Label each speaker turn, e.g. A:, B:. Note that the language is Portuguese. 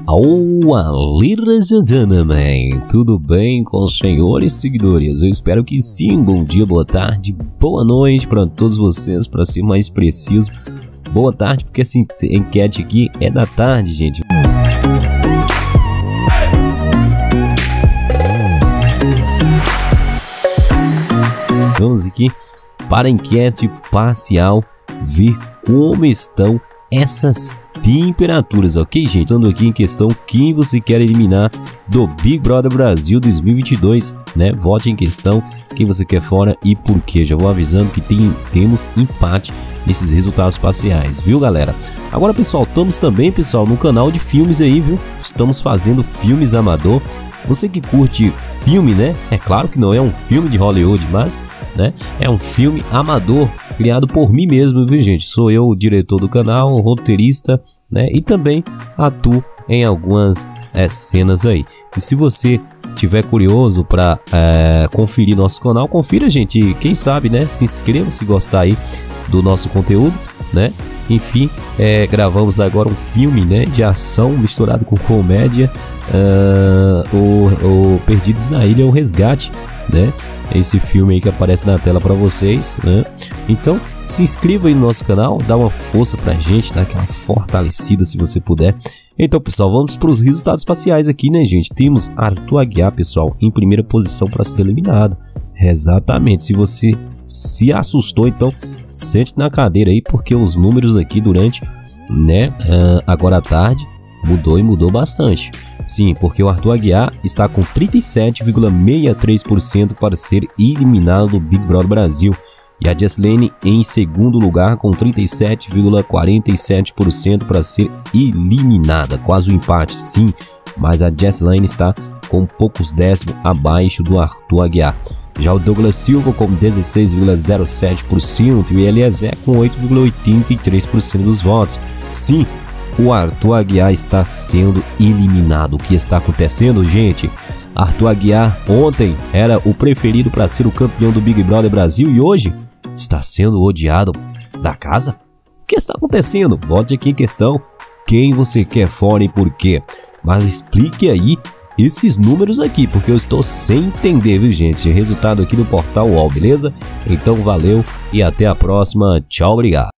A: Olá, ladies and gentlemen, tudo bem com os senhores seguidores? Eu espero que sim. Bom dia, boa tarde, boa noite para todos vocês, para ser mais preciso. Boa tarde, porque essa enquete aqui é da tarde, gente. Vamos aqui para a enquete parcial, ver como estão essas temperaturas, ok, gente? Estando aqui em questão, quem você quer eliminar do Big Brother Brasil 2022, né? Vote em questão quem você quer fora e por quê. Já vou avisando que temos empate nesses resultados parciais, viu, galera? Agora, pessoal, estamos também, pessoal, no canal de filmes aí, viu? Estamos fazendo filmes amador. Você que curte filme, né? É claro que não é um filme de Hollywood, mas, né, é um filme amador criado por mim mesmo, viu, gente? Sou eu o diretor do canal, o roteirista, né? E também atuo em algumas cenas aí. E se você tiver curioso para conferir nosso canal, confira, gente. E quem sabe, né? Se inscreva se gostar aí do nosso conteúdo, né? Enfim, gravamos agora um filme, né, de ação misturado com comédia, o Perdidos na Ilha, o Resgate, né? Esse filme aí que aparece na tela para vocês, né? Então se inscreva aí no nosso canal, dá uma força pra gente, dá aquela fortalecida se você puder. Então, pessoal, vamos para os resultados parciais aqui, né, gente? Temos Arthur Aguiar, pessoal, em primeira posição para ser eliminado. Exatamente. Se você se assustou, então sente na cadeira aí, porque os números aqui durante, né, agora à tarde mudou e mudou bastante. Sim, porque o Arthur Aguiar está com 37,63% para ser eliminado do Big Brother Brasil. E a Jessilane em segundo lugar com 37,47% para ser eliminada. Quase um empate, sim, mas a Jessilane está com poucos décimos abaixo do Arthur Aguiar. Já o Douglas Silva com 16,07% e o Eliezer com 8,83% dos votos. Sim, o Arthur Aguiar está sendo eliminado. O que está acontecendo, gente? Arthur Aguiar ontem era o preferido para ser o campeão do Big Brother Brasil e hoje está sendo odiado da casa? O que está acontecendo? Vote aqui em questão quem você quer fora e por quê. Mas explique aí esses números aqui, porque eu estou sem entender, viu, gente? Resultado aqui do Portal UOL, beleza? Então valeu e até a próxima. Tchau, obrigado.